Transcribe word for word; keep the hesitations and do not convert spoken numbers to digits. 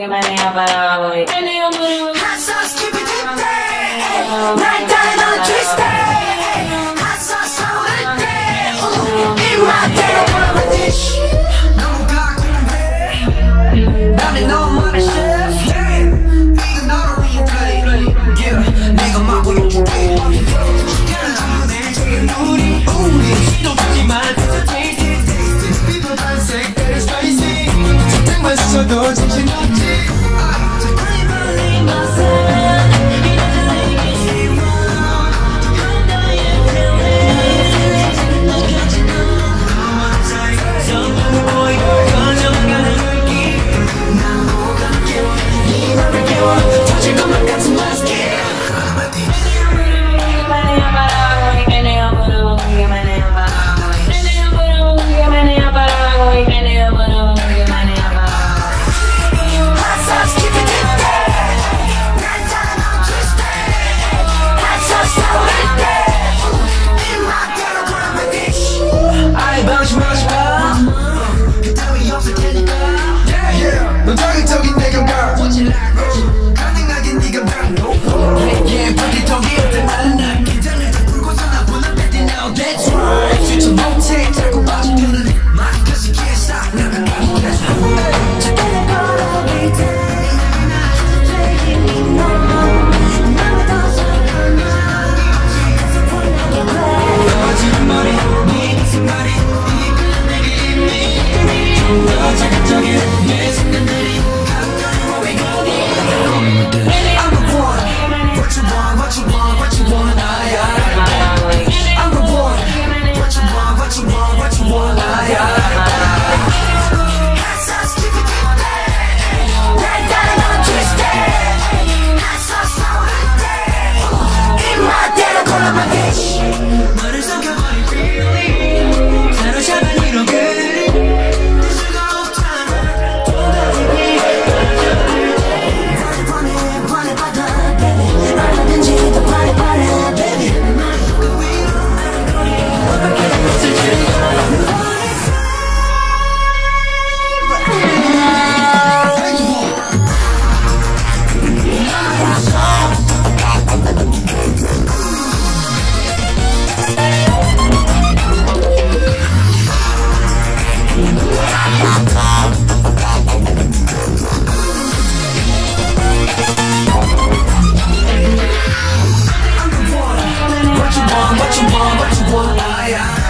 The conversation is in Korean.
보기만 해요 바라보고 있겠네요. Hot sauce keep it deep there. 날 따라 넌 twist there. Hot sauce 쏘를 때 입맛대로 불러봐 dish. 너무 가공해. 나는 너만의 chef. 이건 너를 위해 play. Yeah, 내가 막고 용줄게. 시간은 아무네 저긴 우리 우리 시도 주지만 진짜 tasty tasty. people 반색 very spicy. 적당만 써도 정신없지. 넌 자극적인 내 감각 가능하게 네가 방도 Yeah, 바퀴턱이 없대 나는 긴장을 다 풀고서 나 보는 때 now that's right 주저 못해 자꾸 빠져드는 말 cause you can't stop 나는 안 돼 저때는 걸어 every day 나도 되긴 너 나만 더 사랑하면 계속 보내게 돼 거짓말이 네 거짓말이 이끌려 내게 이미 좀 더 자극적인 내 순간들이 What you want, what you want, what you want, I, I